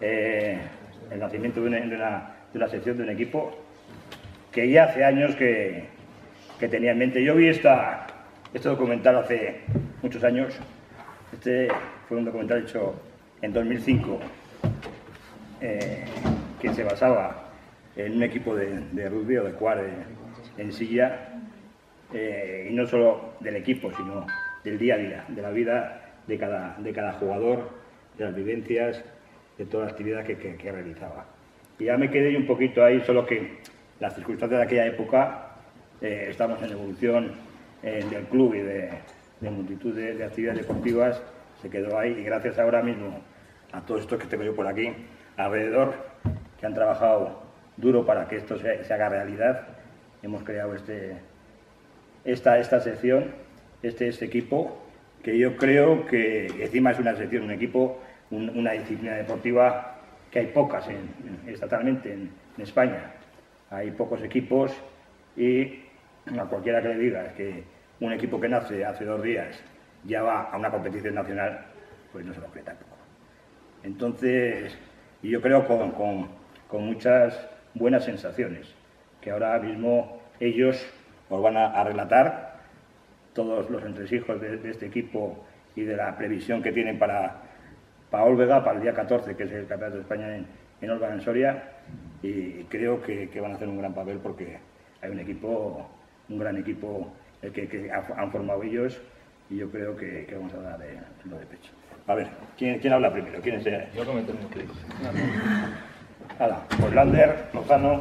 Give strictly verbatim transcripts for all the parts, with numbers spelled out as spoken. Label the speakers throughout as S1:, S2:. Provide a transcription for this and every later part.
S1: eh, el nacimiento de una, de, una, de una sección, de un equipo que ya hace años que, que tenía en mente. Yo vi esta, este documental hace muchos años. Este fue un documental hecho en dos mil cinco, eh, que se basaba en un equipo de, de rugby o de quad en Silla, eh, y no solo del equipo, sino del día a día, de la vida de cada, de cada jugador, de las vivencias, de toda la actividad que, que, que realizaba. Y ya me quedé un poquito ahí, solo que las circunstancias de aquella época, eh, estamos en evolución eh, del club y de, de multitud de, de actividades deportivas, se quedó ahí, y gracias ahora mismo a todos estos que tengo yo por aquí alrededor, que han trabajado duro para que esto se, se haga realidad, hemos creado este, esta, esta sección, este, este equipo, que yo creo que encima es una sección, un equipo, un, una disciplina deportiva que hay pocas en, en, estatalmente en, en España. Hay pocos equipos y a cualquiera que le diga que un equipo que nace hace dos días ya va a una competición nacional, pues no se lo cree tampoco. Entonces, y yo creo con, con, con muchas buenas sensaciones, que ahora mismo ellos os van a, a relatar todos los entresijos de, de este equipo y de la previsión que tienen para, para Olvega, para el día catorce, que es el Campeonato de España en, en Olvega, en Soria, y creo que, que van a hacer un gran papel porque hay un equipo, un gran equipo el que, que han formado ellos, y yo creo que, que vamos a dar eh, lo de pecho. A ver, ¿quién, quién habla primero? ¿Quién es? Eh?
S2: Yo cometo un clic.
S1: Hala, pues Lander, Lozano.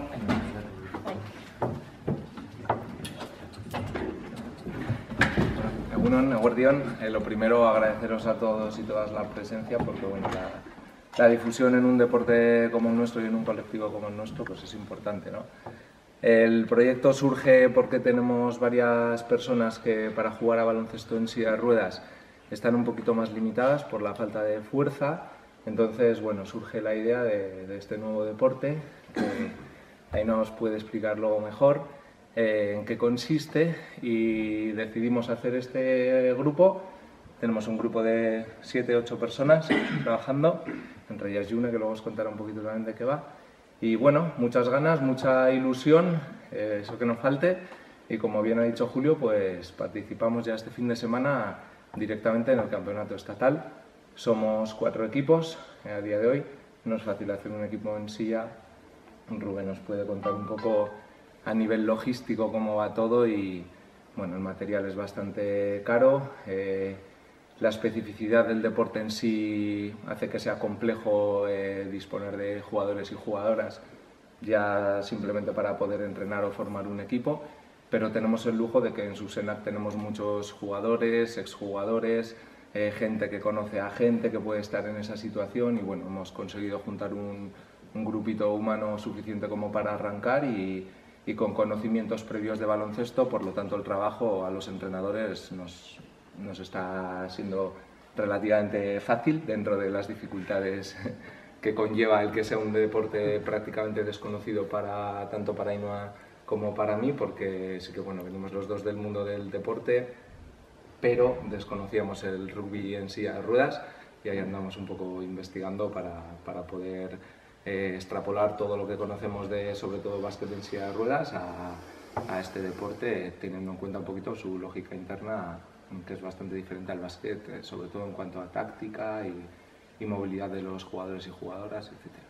S2: Egunon, Eguerdión, eh, lo primero agradeceros a todos y todas la presencia, porque bueno, la, la difusión en un deporte como el nuestro y en un colectivo como el nuestro pues es importante, ¿no? El proyecto surge porque tenemos varias personas que para jugar a baloncesto en silla de ruedas están un poquito más limitadas por la falta de fuerza. Entonces, bueno, surge la idea de, de este nuevo deporte, que ahí nos puede explicar luego mejor eh, en qué consiste, y decidimos hacer este grupo. Tenemos un grupo de siete ocho personas trabajando, entre ellas Yune, que luego os contará un poquito también de qué va. Y bueno, muchas ganas, mucha ilusión, eh, eso que nos falte, y como bien ha dicho Julio, pues participamos ya este fin de semana directamente en el campeonato estatal. Somos cuatro equipos a día de hoy, no es fácil hacer un equipo en silla. Rubén nos puede contar un poco a nivel logístico cómo va todo, y bueno, el material es bastante caro, eh, la especificidad del deporte en sí hace que sea complejo eh, disponer de jugadores y jugadoras ya simplemente para poder entrenar o formar un equipo, pero tenemos el lujo de que en Susenac tenemos muchos jugadores, exjugadores, eh, gente que conoce a gente que puede estar en esa situación, y bueno, hemos conseguido juntar un, un grupito humano suficiente como para arrancar, y, y con conocimientos previos de baloncesto, por lo tanto el trabajo a los entrenadores nos, nos está siendo relativamente fácil dentro de las dificultades que conlleva el que sea un deporte prácticamente desconocido para, tanto para Ainhoa como para mí, porque sí que bueno, venimos los dos del mundo del deporte, pero desconocíamos el rugby en silla de ruedas, y ahí andamos un poco investigando para, para poder eh, extrapolar todo lo que conocemos de, sobre todo, básquet en silla de ruedas a, a este deporte, teniendo en cuenta un poquito su lógica interna, que es bastante diferente al básquet, sobre todo en cuanto a táctica y, y movilidad de los jugadores y jugadoras, etcétera.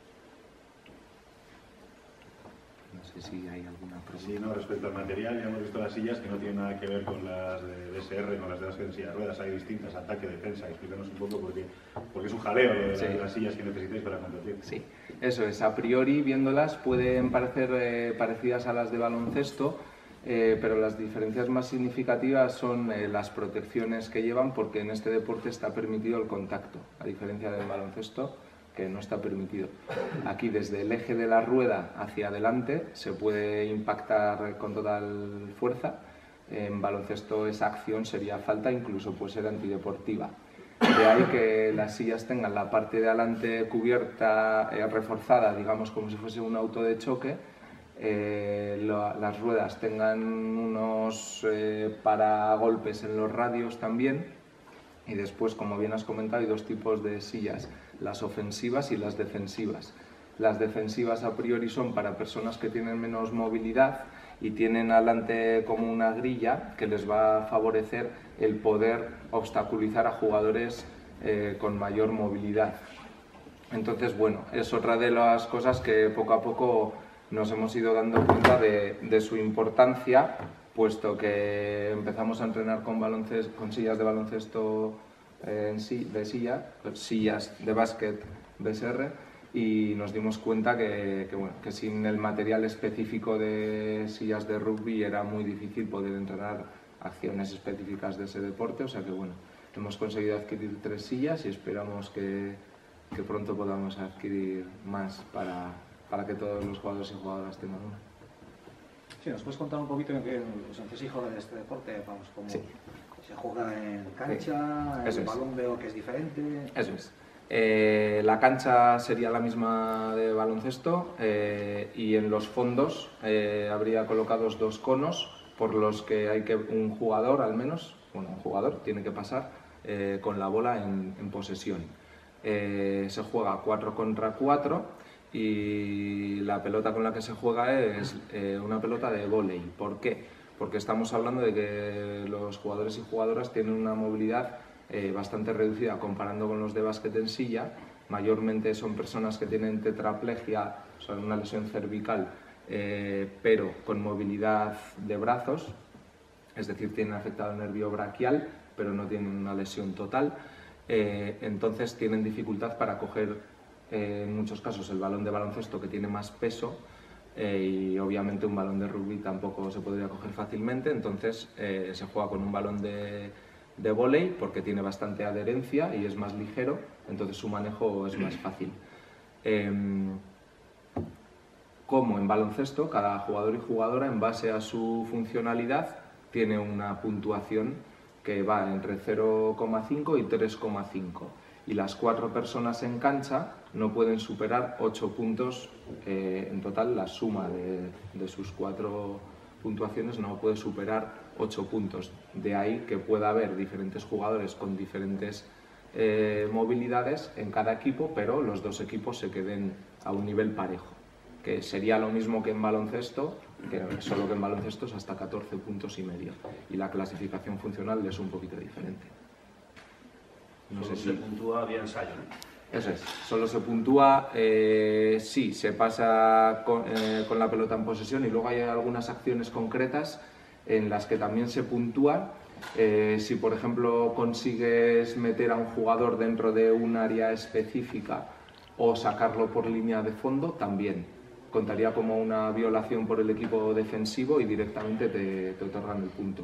S2: No sé si hay alguna pregunta.
S3: Sí, no, respecto al material, ya hemos visto las sillas que no tienen nada que ver con las de D S R, con las de las en silla de ruedas, hay distintas, ataque, defensa. Explícanos un poco por qué, porque es un jaleo lo de, sí. las, las sillas que necesitáis para competir.
S2: Sí, eso es. A priori, viéndolas, pueden parecer eh, parecidas a las de baloncesto, eh, pero las diferencias más significativas son eh, las protecciones que llevan, porque en este deporte está permitido el contacto, a diferencia del baloncesto, que no está permitido. Aquí, desde el eje de la rueda hacia adelante, se puede impactar con total fuerza. En baloncesto esa acción sería falta, incluso puede ser antideportiva. De ahí que las sillas tengan la parte de adelante cubierta, eh, reforzada, digamos como si fuese un auto de choque, eh, lo, las ruedas tengan unos eh, paragolpes en los radios también, y después, como bien has comentado, hay dos tipos de sillas. las ofensivas y las defensivas. Las defensivas a priori son para personas que tienen menos movilidad y tienen adelante como una grilla que les va a favorecer el poder obstaculizar a jugadores eh, con mayor movilidad. Entonces, bueno, es otra de las cosas que poco a poco nos hemos ido dando cuenta de, de su importancia, puesto que empezamos a entrenar con, baloncesto, con sillas de baloncesto eh, en sí, de silla, sillas de básquet B S R, y nos dimos cuenta que, que, bueno, que sin el material específico de sillas de rugby era muy difícil poder entrenar acciones específicas de ese deporte, o sea que bueno, hemos conseguido adquirir tres sillas y esperamos que, que pronto podamos adquirir más para, para que todos los jugadores y jugadoras tengan una.
S4: Sí, ¿nos puedes contar un poquito en qué los entresijos de este deporte? Vamos, cómo
S2: sí.
S4: se juega en cancha, sí. el
S2: es.
S4: balón veo que es diferente.
S2: Eso es. Eh, la cancha sería la misma de baloncesto eh, y en los fondos eh, habría colocados dos conos por los que hay que un jugador al menos, bueno, un jugador tiene que pasar eh, con la bola en, en posesión. Eh, se juega cuatro contra cuatro y la pelota con la que se juega es eh, una pelota de vóley. ¿Por qué? Porque estamos hablando de que los jugadores y jugadoras tienen una movilidad eh, bastante reducida comparando con los de básquet en silla. Mayormente son personas que tienen tetraplegia, o sea, una lesión cervical, eh, pero con movilidad de brazos, es decir, tienen afectado el nervio braquial, pero no tienen una lesión total. Eh, entonces tienen dificultad para coger eh, en muchos casos el balón de baloncesto, que tiene más peso, eh, y obviamente un balón de rugby tampoco se podría coger fácilmente. Entonces eh, se juega con un balón de, de vóley porque tiene bastante adherencia y es más ligero, entonces su manejo es más fácil. Eh, como en baloncesto, cada jugador y jugadora, en base a su funcionalidad, tiene una puntuación que va entre cero coma cinco y tres coma cinco, y las cuatro personas en cancha no pueden superar ocho puntos, eh, en total la suma de, de sus cuatro puntuaciones no puede superar ocho puntos, de ahí que pueda haber diferentes jugadores con diferentes eh, movilidades en cada equipo, pero los dos equipos se queden a un nivel parejo, que sería lo mismo que en baloncesto, que solo que en baloncesto es hasta catorce puntos y medio, y la clasificación funcional es un poquito diferente.
S5: No sé si se puntúa vía ensayo, ¿no?
S2: Eso es, solo se puntúa, eh, sí, se pasa con, eh, con la pelota en posesión, y luego hay algunas acciones concretas en las que también se puntúa. Eh, si por ejemplo consigues meter a un jugador dentro de un área específica o sacarlo por línea de fondo, también contaría como una violación por el equipo defensivo y directamente te, te otorgan el punto.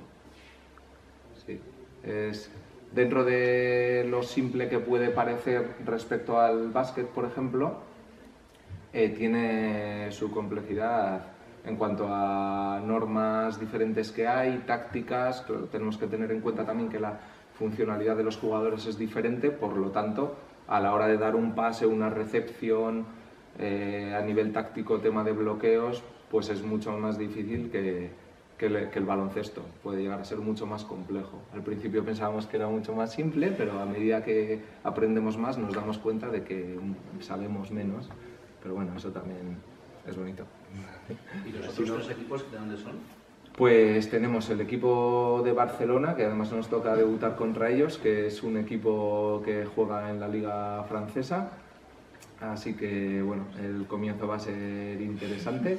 S2: Sí. Es, dentro de lo simple que puede parecer respecto al básquet, por ejemplo, eh, tiene su complejidad en cuanto a normas diferentes que hay, tácticas. Tenemos que tener en cuenta también que la funcionalidad de los jugadores es diferente, por lo tanto, a la hora de dar un pase, una recepción, Eh, a nivel táctico, tema de bloqueos, pues es mucho más difícil que, que, le, que el baloncesto. Puede llegar a ser mucho más complejo. Al principio pensábamos que era mucho más simple, pero a medida que aprendemos más nos damos cuenta de que sabemos menos. Pero bueno, eso también es bonito.
S5: ¿Y los otros tres equipos de dónde son?
S2: Pues tenemos el equipo de Barcelona, que además nos toca debutar contra ellos, que es un equipo que juega en la liga francesa. Así que bueno, el comienzo va a ser interesante.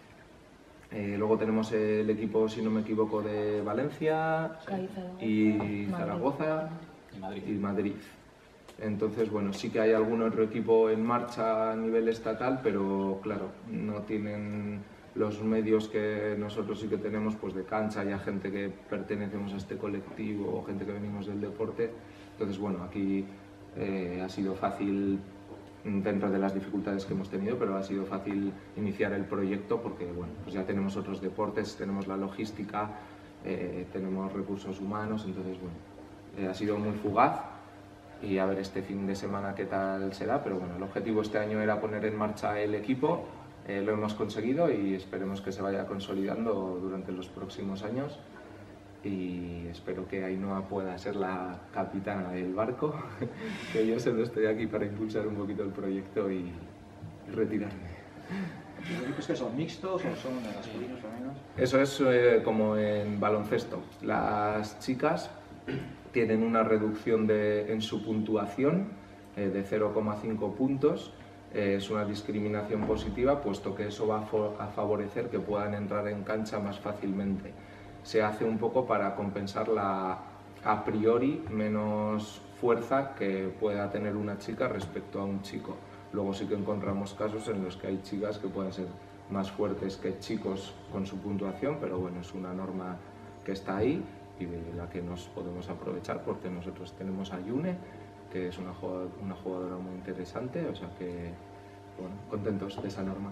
S2: Eh, luego tenemos el equipo, si no me equivoco, de Valencia y Zaragoza y Madrid. y Madrid. Entonces, bueno, sí que hay algún otro equipo en marcha a nivel estatal, pero claro, no tienen los medios que nosotros sí que tenemos, pues de cancha, y a gente que pertenecemos a este colectivo o gente que venimos del deporte. Entonces, bueno, aquí eh, ha sido fácil, dentro de las dificultades que hemos tenido, pero ha sido fácil iniciar el proyecto porque bueno, pues ya tenemos otros deportes, tenemos la logística, eh, tenemos recursos humanos, entonces bueno, eh, ha sido muy fugaz, y a ver este fin de semana qué tal será, pero bueno, el objetivo este año era poner en marcha el equipo, eh, lo hemos conseguido y esperemos que se vaya consolidando durante los próximos años. y espero que Ainhoa pueda ser la capitana del barco, que yo solo estoy aquí para impulsar un poquito el proyecto y retirarme.
S4: ¿Los equipos que son mixtos o son masculinos femeninos?
S2: Eso es eh, como en baloncesto. Las chicas tienen una reducción de, en su puntuación eh, de cero coma cinco puntos. Eh, es una discriminación positiva, puesto que eso va a, a favorecer que puedan entrar en cancha más fácilmente. Se hace un poco para compensar la a priori menos fuerza que pueda tener una chica respecto a un chico. Luego sí que encontramos casos en los que hay chicas que pueden ser más fuertes que chicos con su puntuación, pero bueno, es una norma que está ahí y de la que nos podemos aprovechar, porque nosotros tenemos a Yune, que es una jugadora, una jugadora muy interesante, o sea que, bueno, contentos de esa norma.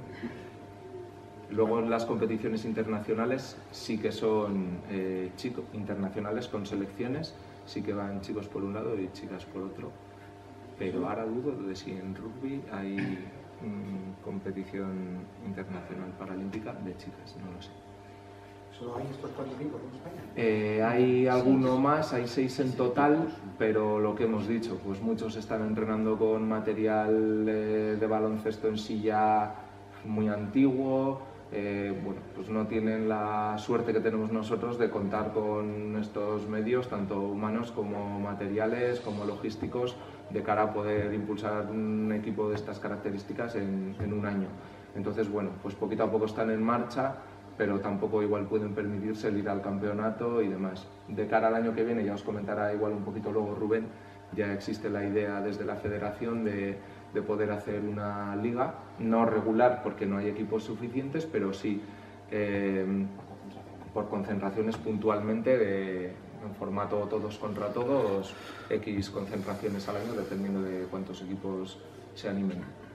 S2: Luego en las competiciones internacionales sí que son eh, chicos internacionales con selecciones, sí que van chicos por un lado y chicas por otro. Pero ahora dudo de si en rugby hay mm, competición internacional paralímpica de chicas, no lo sé.
S6: ¿Solo hay estos cuatro equipos en España?
S2: Eh, hay alguno más, hay seis en total, pero lo que hemos dicho, pues muchos están entrenando con material eh, de baloncesto en silla muy antiguo. Eh, bueno, pues no tienen la suerte que tenemos nosotros de contar con estos medios, tanto humanos como materiales, como logísticos, de cara a poder impulsar un equipo de estas características en, en un año. Entonces, bueno, pues poquito a poco están en marcha, pero tampoco igual pueden permitirse el ir al campeonato y demás. De cara al año que viene, ya os comentará igual un poquito luego Rubén, ya existe la idea desde la federación de, de poder hacer una liga, no regular porque no hay equipos suficientes, pero sí eh, por concentraciones puntualmente, de, en formato todos contra todos, X concentraciones al año, dependiendo de cuántos equipos se animen.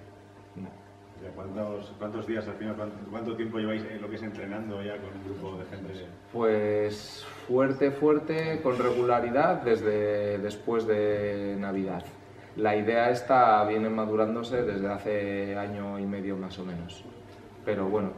S3: ¿Cuántos, ¿Cuántos días al final, cuánto, cuánto tiempo lleváis en lo que es entrenando ya con un grupo de gente?
S2: Pues fuerte, fuerte, con regularidad desde después de Navidad. La idea esta viene madurándose desde hace año y medio más o menos. Pero bueno,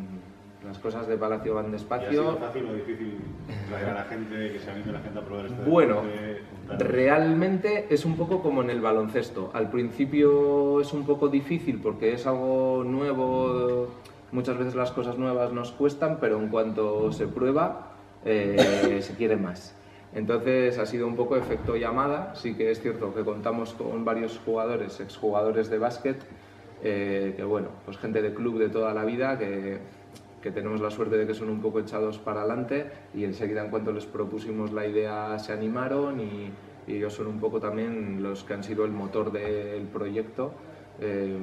S2: las cosas de Palacio van despacio.
S3: ¿Y ha sido fácil o difícil traer a la gente, que se anime la gente a probar este
S2: Bueno,
S3: deporte?
S2: realmente es un poco como en el baloncesto. Al principio es un poco difícil porque es algo nuevo, muchas veces las cosas nuevas nos cuestan, pero en cuanto se prueba, eh, se quiere más. Entonces ha sido un poco efecto llamada. Sí que es cierto que contamos con varios jugadores, exjugadores de básquet, eh, que bueno, pues gente de club de toda la vida, que, que tenemos la suerte de que son un poco echados para adelante, y enseguida en cuanto les propusimos la idea se animaron, y, y ellos son un poco también los que han sido el motor del proyecto. Eh,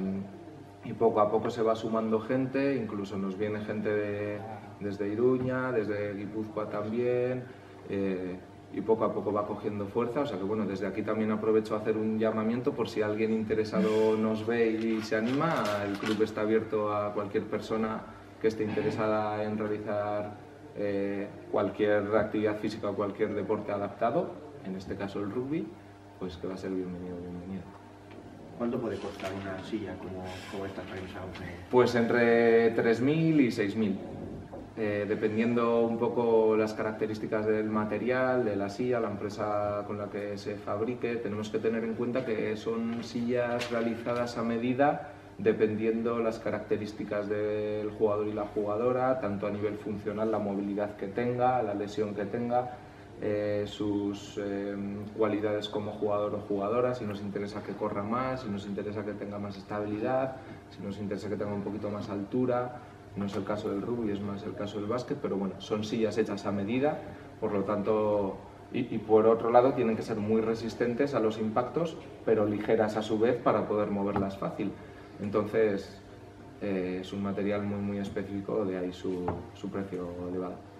S2: y poco a poco se va sumando gente, incluso nos viene gente de, desde Iruña, desde Guipúzcoa también, eh, y poco a poco va cogiendo fuerza. O sea que bueno, desde aquí también aprovecho a hacer un llamamiento por si alguien interesado nos ve y se anima. El club está abierto a cualquier persona que esté interesada en realizar eh, cualquier actividad física o cualquier deporte adaptado, en este caso el rugby, pues que va a ser bienvenido, bienvenido.
S6: ¿Cuánto puede costar una silla como, como esta Framesound?
S2: Pues entre tres mil y seis mil. Eh, dependiendo un poco las características del material, de la silla, la empresa con la que se fabrique. Tenemos que tener en cuenta que son sillas realizadas a medida, dependiendo las características del jugador y la jugadora, tanto a nivel funcional, la movilidad que tenga, la lesión que tenga, eh, sus eh, cualidades como jugador o jugadora, si nos interesa que corra más, si nos interesa que tenga más estabilidad, si nos interesa que tenga un poquito más altura. No es el caso del rugby, es más el caso del básquet, pero bueno, son sillas hechas a medida, por lo tanto, y, y por otro lado tienen que ser muy resistentes a los impactos, pero ligeras a su vez para poder moverlas fácil. Entonces, eh, es un material muy muy específico, de ahí su, su precio elevado.